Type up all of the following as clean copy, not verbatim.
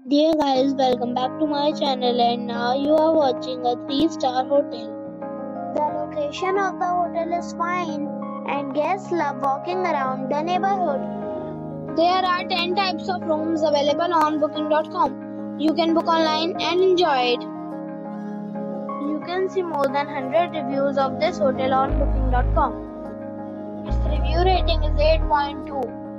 Dear guys, welcome back to my channel and now you are watching a 3-star hotel. The location of the hotel is fine and guests love walking around the neighborhood. There are 10 types of rooms available on booking.com. You can book online and enjoy it. You can see more than 100 reviews of this hotel on booking.com. Its review rating is 8.2,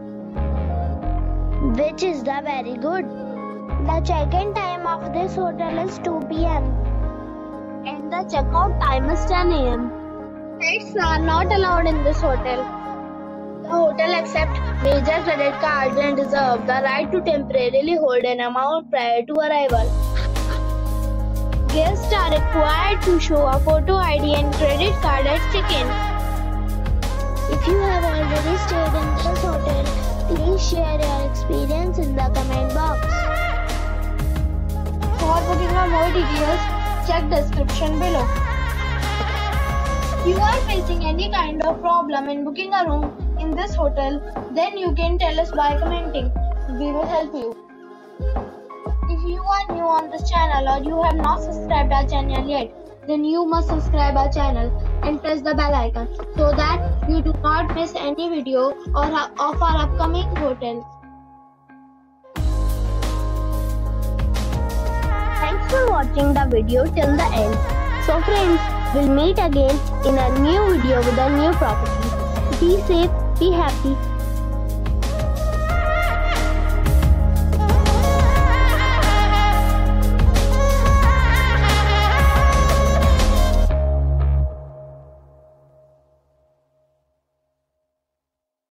which is the very good. The check-in time of this hotel is 2 p.m. and the check-out time is 10 a.m. Pets are not allowed in this hotel. The hotel accepts major credit cards and reserves the right to temporarily hold an amount prior to arrival. Guests are required to show a photo ID and credit card at check-in. If you have already stayed in this hotel, please share your experience in the comment box. For booking or more details, check description below. If you are facing any kind of problem in booking a room in this hotel, then you can tell us by commenting. We will help you. If you are new on this channel or you have not subscribed our channel yet, then you must subscribe our channel and press the bell icon so that you do not miss any video of our upcoming hotels. Thanks for watching the video till the end. So friends, we'll meet again in a new video with a new property. Be safe, be happy.